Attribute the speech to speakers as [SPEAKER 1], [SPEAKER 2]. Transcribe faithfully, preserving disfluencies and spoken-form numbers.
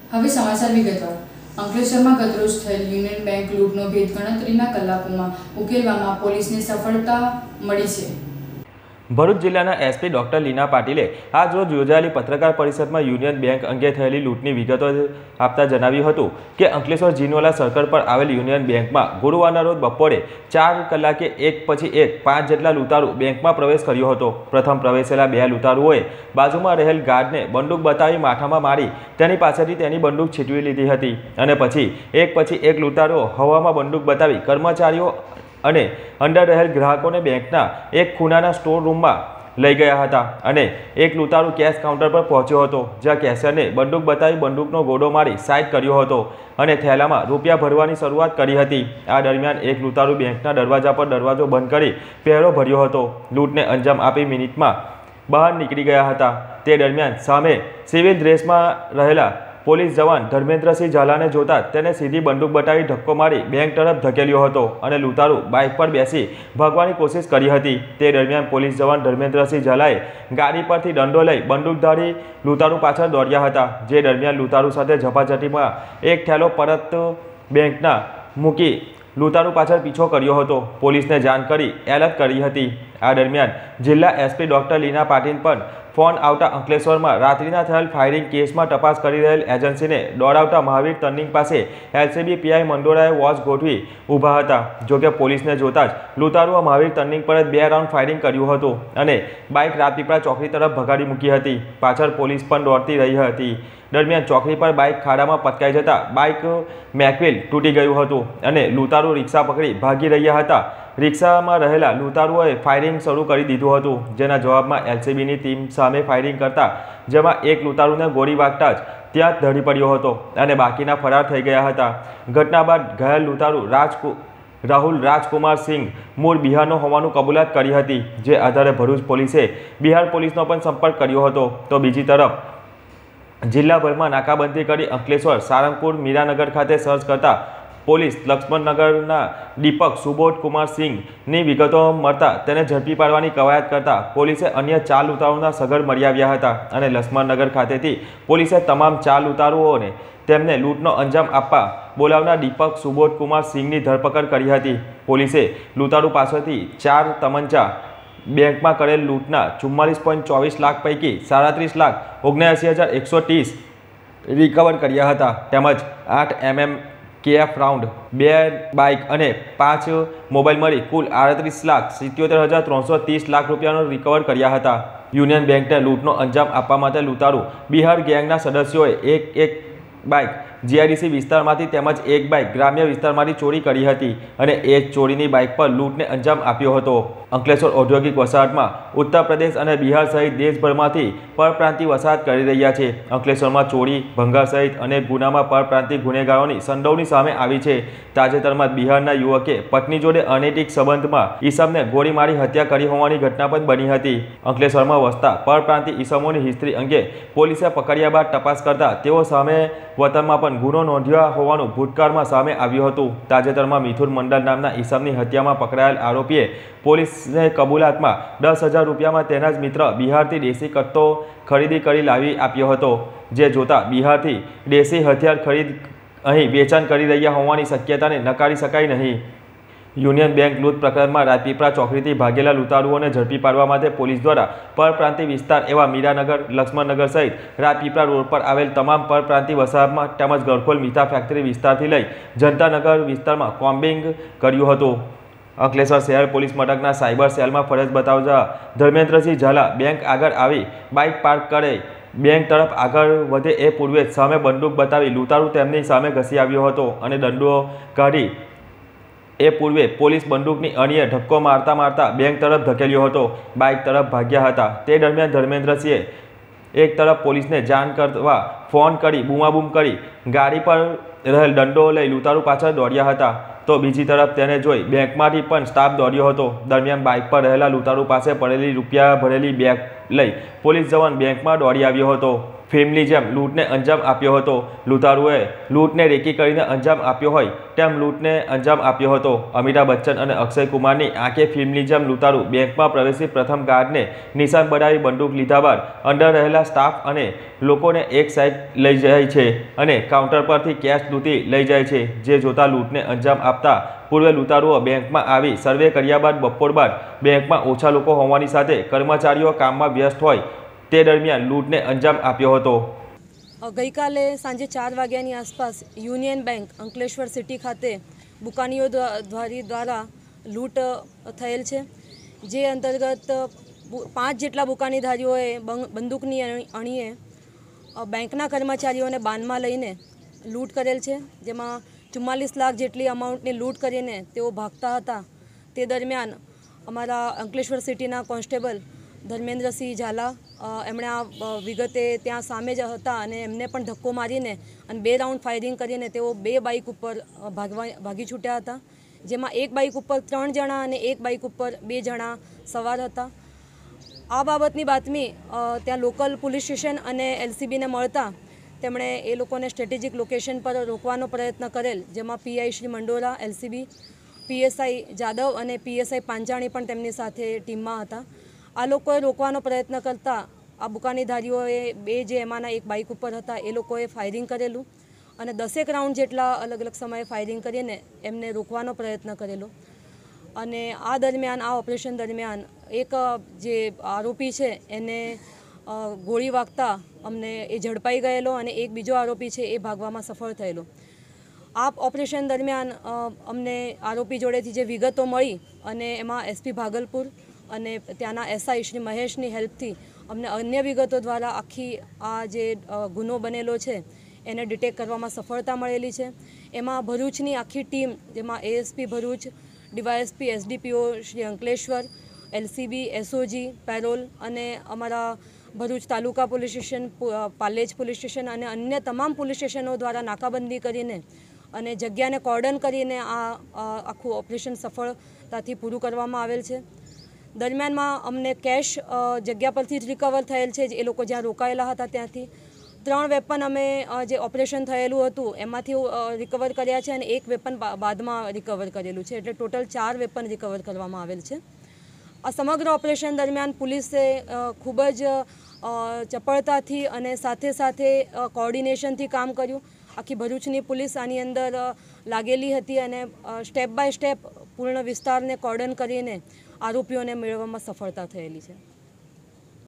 [SPEAKER 1] હવે સમાચાર વિગતવાર. અંકલેશ્વરમાં ગતરોજ થયેલ યુનિયન બેંક લૂંટનો ભેદ ગણતરીના કલાકોમાં ઉકેલવામાં પોલીસને સફળતા મળી છે.
[SPEAKER 2] ભરૂચ જિલ્લાના એસપી ડોક્ટર લીના પાટીલે આજ રોજ યોજાયેલી પત્રકાર પરિષદમાં યુનિયન બેંક અંગે થયેલી લૂંટની વિગતો આપતા જણાવ્યું હતું કે અંકલેશ્વર જીનવાલા સર્કલ પર આવેલ યુનિયન બેંકમાં ગુરુવારના રોજ બપોરે ચાર કલાકે એક પછી એક પાંચ જેટલા લૂંટારૂ બેંકમાં પ્રવેશ કર્યો હતો. પ્રથમ પ્રવેશેલા બે લૂંટારૂઓએ બાજુમાં રહેલ ગાર્ડને બંદૂક બતાવી માથામાં મારી તેની પાસેથી તેની બંદૂક છીનવી લીધી હતી અને પછી એક પછી એક લૂંટારૂઓ હવામાં બંદૂક બતાવી કર્મચારીઓ અને અંદર રહેલ ગ્રાહકોને બેંકના એક ખૂણાના સ્ટોર રૂમમાં લઈ ગયા હતા અને એક લૂંટારૂ કેશ કાઉન્ટર પર પહોંચ્યો હતો, જ્યાં કેશિયરને બંદૂક બતાવી બંદૂકનો ગોળો મારી સાઇડ કર્યો હતો અને થેલામાં રૂપિયા ભરવાની શરૂઆત કરી હતી. આ દરમિયાન એક લૂંટારૂ બેંકના દરવાજા પર દરવાજો બંધ કરી પહેરો ભર્યો હતો. લૂંટને અંજામ આપી મિનિટમાં બહાર નીકળી ગયા હતા. તે દરમિયાન સામે સિવિલ ડ્રેસમાં રહેલા પોલીસ જવાન ધર્મેન્દ્રસિંહ ઝાલાને જોતા તેને સીધી બંદૂક બતાવી ધક્કો મારી બેંક તરફ ધકેલ્યો હતો અને લૂંટારૂ બાઇક પર બેસી ભાગવાની કોશિશ કરી હતી. તે દરમિયાન પોલીસ જવાન ધર્મેન્દ્રસિંહ ઝાલાએ ગાડી પરથી દંડો લઈ બંદૂકધારી લૂંટારૂ પાછળ દોડ્યા હતા. જે દરમિયાન લૂંટારૂ સાથે ઝપાઝપીમાં એક થેલો પરત બેંકના મૂકી લૂંટારૂ પાછળ પીછો કર્યો હતો. પોલીસને જાણ કરી એલર્ટ કરી હતી. આ દરમિયાન જિલ્લા એસપી ડોક્ટર લીના પાટીલ પણ ફોન આવતા અંકલેશ્વરમાં રાત્રિના થયેલ ફાયરિંગ કેસમાં તપાસ કરી રહેલ એજન્સીને દોડાવતા મહાવીર ટર્નિંગ પાસે એલસીબી પીઆઈ મંડોરાએ વોચ ગોઠવી ઊભા હતા. જોકે પોલીસને જોતા જ લૂંટારૂએ મહાવીર ટર્નિંગ પર જ બે રાઉન્ડ ફાયરિંગ કર્યું હતું અને બાઇક રાજપીપળા ચોકડી તરફ ભગાડી મૂકી હતી. પાછળ પોલીસ પણ દોડતી રહી હતી. દરમિયાન ચોકડી પર બાઇક ખાડામાં પટકાઈ જતા બાઇક મેકવ્હીલ તૂટી ગયું હતું અને લૂંટારૂ રિક્ષા પકડી ભાગી રહ્યા હતા. રિક્ષામાં રહેલા લૂંટારૂઓએ ફાયરિંગ શરૂ કરી દીધું હતું, જેના જવાબમાં એલસીબીની ટીમ સામે ફાયરિંગ કરતા જેમાં એક લૂંટારૂને ગોળી વાગતા જ ત્યાં જ ઢળી પડ્યો હતો અને બાકીના ફરાર થઈ ગયા હતા. ઘટના બાદ ઘાયલ લૂંટારૂ રાજ રાહુલ રાજકુમાર સિંહ મૂળ બિહારનો હોવાનું કબૂલાત કરી હતી. જે આધારે ભરૂચ પોલીસે બિહાર પોલીસનો પણ સંપર્ક કર્યો હતો. તો બીજી તરફ જિલ્લાભરમાં નાકાબંધી કરી અંકલેશ્વર, સારંગપુર, મીરાનગર ખાતે સર્ચ કરતા પોલીસ લક્ષ્મણનગરના દીપક સુબોધ કુમાર સિંહની વિગતો મળતા તેને ઝડપી પાડવાની કવાયત કરતા પોલીસે અન્ય ચાર લૂંટારૂના સગર મળી આવ્યા હતા અને લક્ષ્મણનગર ખાતેથી પોલીસે તમામ ચાર લૂંટારૂઓને તેમને લૂંટનો અંજામ આપવા બોલાવનાર દીપક સુબોધ કુમાર સિંહની ધરપકડ કરી હતી. પોલીસે લૂંટારૂ પાસેથી ચાર તમંચા, બેંકમાં કરેલ લૂંટના ચુમ્માલીસ પોઈન્ટ ચોવીસ લાખ પૈકી સાડત્રીસ લાખ ઓગણએંસી હજાર એકસો ત્રીસ રિકવર કર્યા હતા તેમજ આઠ એમએમ કેએફ રાઉન્ડ, બે બાઇક અને પાંચ મોબાઈલ મળી કુલ આડત્રીસ લાખ સિત્યોતેર હજાર ત્રણસો ત્રીસ લાખ રૂપિયાનો રિકવર કર્યા હતા. યુનિયન બેંકને લૂંટનો અંજામ આપવા માટે લૂંટારૂ બિહાર ગેંગના સદસ્યોએ એક એક બાઇક જીઆઈડીસી વિસ્તારમાંથી તેમજ એક બાઇક ગ્રામ્ય વિસ્તારમાંથી ચોરી કરી હતી અને એ જ ચોરીની બાઇક પર લૂંટને અંજામ આપ્યો હતો. અંકલેશ્વર ઔદ્યોગિક વસાહતમાં ઉત્તર પ્રદેશ અને બિહાર સહિત દેશભરમાંથી પરપ્રાંતીય વસાહત કરી રહ્યા છે. અંકલેશ્વરમાં ચોરી, ભંગાર સહિત અનેક ગુનામાં પરપ્રાંતીય ગુનેગારોની સંડોવણી સામે આવી છે. તાજેતરમાં બિહારના યુવકે પત્ની જોડે અનૈતિક સંબંધમાં ઈસમને ગોળી મારી હત્યા કરી હોવાની ઘટના પણ બની હતી. અંકલેશ્વરમાં વસતા પરપ્રાંતીય ઈસમોની હિસ્ટ્રી અંગે પોલીસે પકડ્યા બાદ તપાસ કરતા તેઓ સામે વતનમાં પણ ગુનો નોંધ્યા હોવાનું ભૂતકાળમાં સામે આવ્યું હતું. તાજેતરમાં મિથુન મંડળ નામના ઈસમની હત્યામાં પકડાયેલ આરોપીએ પોલીસને કબૂલાતમાં દસ હજાર રૂપિયામાં તેના જ મિત્ર બિહારથી દેશી કટ્ટો ખરીદી કરી લાવી આપ્યો હતો. જે જોતા બિહારથી દેશી હથિયાર ખરીદ અહીં વેચાણ કરી રહ્યા હોવાની શક્યતાને નકારી શકાય નહીં. યુનિયન બેંક લૂંટ પ્રકરણમાં રાજપીપળા ચોકડીથી ભાગેલા લૂંટારૂઓને ઝડપી પાડવા માટે પોલીસ દ્વારા પરપ્રાંતીય વિસ્તાર એવા મીરાનગર, લક્ષ્મણનગર સહિત રાજપીપળા રોડ પર આવેલ તમામ પરપ્રાંતીય વસાહતમાં તેમજ ગરખોલ મીઠા ફેક્ટરી વિસ્તારથી લઈ જનતાનગર વિસ્તારમાં કોમ્બિંગ કર્યું હતું. અંકલેશ્વર શહેર પોલીસ મથકના સાયબર સેલમાં ફરજ બજાવતા ધર્મેન્દ્રસિંહ ઝાલા બેંક આગળ આવી બાઇક પાર્ક કરે બેંક તરફ આગળ વધે એ પૂર્વે જ સામે બંદૂક બતાવી લૂંટારૂ તેમની સામે ઘસી આવ્યો હતો અને દંડો કાઢી એ પૂર્વે પોલીસ બંદૂકની અણીએ ધક્કો મારતા મારતા બેંક તરફ ધકેલ્યો હતો. બાઇક તરફ ભાગ્યા હતા. તે દરમિયાન ધર્મેન્દ્રસિંહે એક તરફ પોલીસને જાણ કરવા ફોન કરી બૂમાબૂમ કરી ગાડી પર રહેલ દંડો લઈ લૂંટારૂ પાછળ દોડ્યા હતા. તો બીજી તરફ તેને જોઈ બેંકમાંથી પણ સ્ટાફ દોડ્યો હતો. દરમિયાન બાઇક પર રહેલા લૂંટારૂ પાસે પડેલી રૂપિયા ભરેલી બેગ લઈ પોલીસ જવાન બેંકમાં દોડી આવ્યો હતો. ફિલ્મની જેમ લૂંટને અંજામ આપ્યો હતો। લૂંટારુઓએ લૂંટને રેકી કરીને અંજામ આપ્યો હોય તેમ લૂંટને અંજામ આપ્યો હતો। અમિતાભ બચ્ચન અને અક્ષય કુમારની આંખે ફિલ્મની જેમ લૂંટારુ બેંકમાં પ્રવેશી પ્રથમ ગાર્ડને નિશાન બનાવી બંદૂક લીધા બાદ અંદર રહેલા સ્ટાફ અને લોકોને એક સાઈડ લઈ જાય છે અને કાઉન્ટર પરથી કેશ લૂંટી લઈ જાય છે, જે જોતા લૂંટને અંજામ આપતા પૂર્વે લૂંટારુઓ બેંકમાં આવી સર્વે કર્યા બાદ બપોર બાદ બેંકમાં ઓછા લોકો હોવાની સાથે કર્મચારીઓ કામમાં વ્યસ્ત હોય તે દરમિયાન લૂંટને અંજામ આપ્યો હતો।
[SPEAKER 3] ગઈકાલે સાંજે ચાર વાગ્યાની આસપાસ યુનિયન બેંક અંકલેશ્વર સિટી ખાતે બુકાનીઓ દ્વારા લૂંટ થયેલ છે, જે અંતર્ગત પાંચ જેટલા બુકાનીધારીઓએ બંદૂકની અણીએ બેંકના કર્મચારીઓને બાનમાં લઈને લૂંટ કરેલ છે, જેમાં ચુમ્માલીસ લાખ જેટલી અમાઉન્ટની લૂંટ કરીને તેઓ ભાગતા હતા। તે દરમિયાન અમારા અંકલેશ્વર સિટીના કોન્સ્ટેબલ ધર્મેન્દ્રસિંહ ઝાલા એમણે આ વિગતે ત્યાં સામે જ હતા અને એમને પણ ધક્કો મારીને અને બે રાઉન્ડ ફાયરિંગ કરીને તેઓ બે બાઇક ઉપર ભાગવા ભાગી છૂટ્યા હતા, જેમાં એક બાઇક ઉપર ત્રણ જણા અને એક બાઇક ઉપર બે જણા સવાર હતા। આ બાબતની બાતમી ત્યાં લોકલ પોલીસ સ્ટેશન અને એલસીબીને મળતા તેમણે એ લોકોને સ્ટ્રેટેજિક લોકેશન પર રોકવાનો પ્રયત્ન કરેલ, જેમાં PI Shri Mandora, LCB, PSI Jadav અને પીએસઆઈ પાંચાણી પણ તેમની સાથે ટીમમાં હતા। આ લોકોએ રોકવાનો પ્રયત્ન કરતાં આ બુકાનીધારીઓએ બે જે એમાંના એક બાઇક ઉપર હતા એ લોકોએ ફાયરિંગ કરેલું અને દસેક રાઉન્ડ જેટલા અલગ અલગ સમયે ફાયરિંગ કરીને એમને રોકવાનો પ્રયત્ન કરેલો અને આ દરમિયાન આ ઓપરેશન દરમિયાન એક જે આરોપી છે એને ગોળી વાગતા અમને એ ઝડપાઈ ગયેલો અને એક બીજો આરોપી છે એ ભાગવામાં સફળ થયેલો। આ ઓપરેશન દરમિયાન અમને આરોપી જોડેથી જે વિગતો મળી અને એમાં એસપી ભાગલપુર અને ત્યાંના એસઆઈ શ્રી મહેશની હેલ્પથી અમને અન્ય વિગતો દ્વારા આખી આ જે ગુનો બનેલો છે એને ડિટેક્ટ કરવામાં સફળતા મળેલી છે। એમાં ભરૂચની આખી ટીમ, જેમાં ASP Bharuch, DYSP, SDPO Shri Ankleshwar, LCB, SOG, parole અને અમારા Bharuch taluka police station, Palej police station અને અન્ય તમામ પોલીસ સ્ટેશનો દ્વારા નાકાબંધી કરીને અને જગ્યાને કોર્ડન કરીને આ આખું ઓપરેશન સફળતાથી પૂરું કરવામાં આવેલ છે। દરમિયાનમાં અમને કેશ જગ્યા પરથી જ રિકવર થયેલ છે, એ લોકો જ્યાં રોકાયેલા હતા ત્યાંથી ત્રણ વેપન અમે જે ઓપરેશન થયેલું હતું એમાંથી રિકવર કર્યા છે અને એક વેપન બાદમાં રિકવર કરેલું છે, એટલે ટોટલ ચાર વેપન રિકવર કરવામાં આવેલ છે। આ સમગ્ર ઓપરેશન દરમિયાન પોલીસે ખૂબ જ ચપળતાથી અને સાથે સાથે કોઓર્ડિનેશનથી કામ કર્યું। આખી ભરૂચની પોલીસ આની અંદર લાગેલી હતી અને સ્ટેપ બાય સ્ટેપ પૂર્ણ વિસ્તારને કોર્ડન કરીને આરોપીઓને મેળવવામાં સફળતા થયેલી છે।